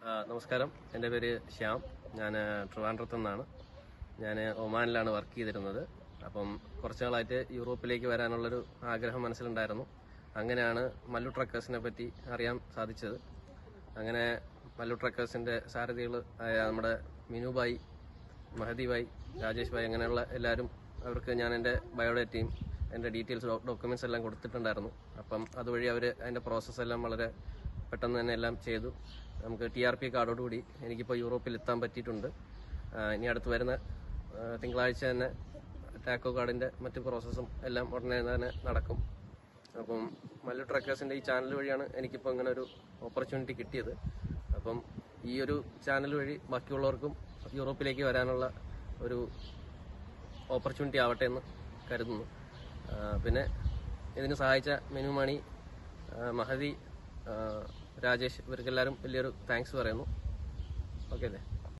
നമസ്കാരം. എൻ്റെ പേര് ശ്യാം. ഞാൻ ട്രിവാൻഡ്രത്തു നിന്നാണ്. ഞാൻ ഒമാനിലാണ് വർക്ക് ചെയ്തിരുന്നത്. അപ്പം കുറച്ച് നാളായിട്ട് യൂറോപ്പിലേക്ക് വരാനുള്ളൊരു ആഗ്രഹം മനസ്സിലുണ്ടായിരുന്നു. അങ്ങനെയാണ് മല്ലു ട്രക്കേഴ്സിനെ പറ്റി അറിയാൻ സാധിച്ചത്. അങ്ങനെ മല്ലു ട്രക്കേഴ്സിൻ്റെ സാരഥികൾ ആയ നമ്മുടെ മിനുഭായി, മഹദി ഭായ്, രാജേഷ് ഭായ്, അങ്ങനെയുള്ള എല്ലാവരും, അവർക്ക് ഞാൻ എൻ്റെ ബയോഡേറ്റയും എൻ്റെ ഡീറ്റെയിൽസ് ഡോക്യുമെൻറ്റ്സ് എല്ലാം കൊടുത്തിട്ടുണ്ടായിരുന്നു. അപ്പം അതുവഴി അവർ അതിൻ്റെ പ്രോസസ്സെല്ലാം വളരെ പെട്ടെന്ന് തന്നെ എല്ലാം ചെയ്തു. നമുക്ക് TRP കാർഡോടുകൂടി എനിക്കിപ്പോൾ യൂറോപ്പിൽ എത്താൻ പറ്റിയിട്ടുണ്ട്. ഇനി അടുത്ത് വരുന്ന തിങ്കളാഴ്ച തന്നെ ടാക്കോ കാർഡിൻ്റെ മറ്റ് പ്രോസസ്സും എല്ലാം ഉടനെ തന്നെ നടക്കും. അപ്പം മല്ലു ട്രക്കേഴ്സിൻ്റെ ഈ ചാനൽ വഴിയാണ് എനിക്കിപ്പോൾ ഇങ്ങനെ ഒരു ഓപ്പർച്യൂണിറ്റി കിട്ടിയത്. അപ്പം ഈ ഒരു ചാനൽ വഴി ബാക്കിയുള്ളവർക്കും യൂറോപ്പിലേക്ക് വരാനുള്ള ഒരു ഓപ്പർച്യൂണിറ്റി ആവട്ടെ എന്ന് കരുതുന്നു. പിന്നെ ഇതിന് സഹായിച്ച മിനുമണി, മഹദി, രാജേഷ്, ഇവർക്കെല്ലാവരും വലിയൊരു താങ്ക്സ് പറയുന്നു. ഓക്കെ അല്ലേ?